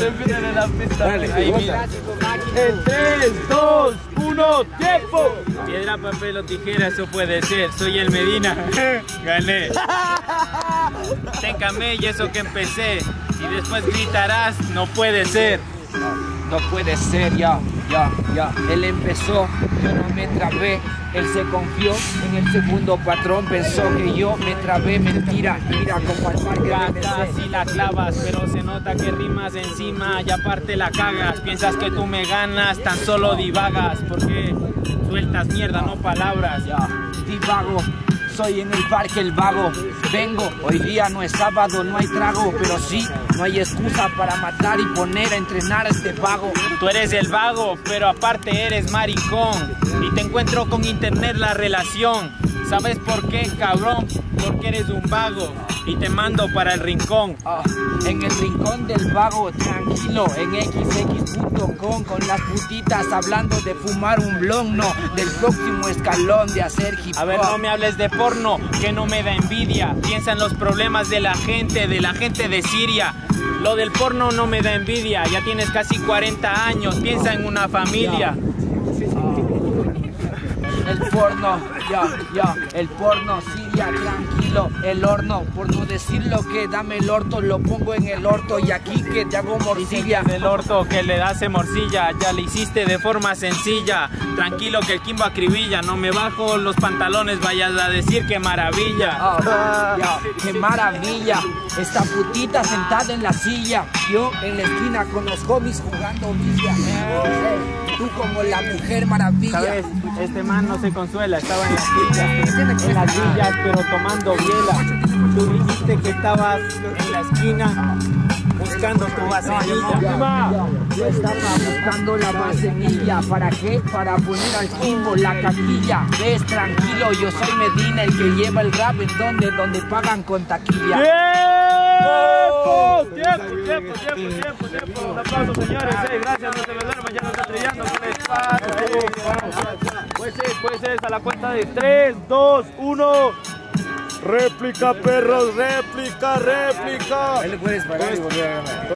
Repítele la pista. Dale, ahí, mira. En 3, 2, 1, ¡tiempo! Piedra, papel o tijera, eso puede ser. Soy el Medina. Gané. Téncame y eso que empecé. Y después gritarás, no puede ser. No puede ser, ya. Él empezó, yo no me trabé. Él se confió en el segundo patrón, pensó que yo me trabé. Mentira, mira como al parque de Casi la clavas, pero se nota que rimas encima y aparte la cagas. Piensas que tú me ganas, tan solo divagas, porque sueltas mierda, no palabras. Ya, divago. Soy en el parque el vago, vengo, hoy día no es sábado, no hay trago, pero sí, no hay excusa para matar y poner a entrenar a este vago. Tú eres el vago, pero aparte eres maricón, y te encuentro con internet la relación. ¿Sabes por qué, cabrón? Porque eres un vago y te mando para el rincón. En el rincón del vago, tranquilo, en xx.com con las putitas hablando de fumar un blon, no, del próximo escalón de hacer hip hop. A ver, no me hables de porno, que no me da envidia. Piensa en los problemas de la gente de Siria. Lo del porno no me da envidia, ya tienes casi 40 años, piensa en una familia. El porno, el porno, Siria, tranquilo, el horno, por no decir lo que dame el orto, lo pongo en el orto y aquí que te hago morcilla. Del orto que le das morcilla, ya le hiciste de forma sencilla. Tranquilo que el Kimbo acribilla, no me bajo los pantalones, vayas a decir que maravilla. Qué maravilla, esta putita sentada en la silla, yo en la esquina con los homies jugando villa. Tú como la mujer maravilla. ¿Sabes? Este man no se consuela, estaba en las villas, pero tomando biela. Tú dijiste que estabas en la esquina buscando tu vaselina. Yo estaba buscando la vaselina. ¿Para qué? Para poner al Kimbo la caquilla. Ves, tranquilo, yo soy Medina, el que lleva el rap en donde pagan con taquilla. ¡Tiempo! Un aplauso, señores. Gracias, no se me duerman, ya no está trillando. Pues es a la cuenta de 3, 2, 1. Réplica, perros, réplica. Ahí le puedes parar y volver a ganar.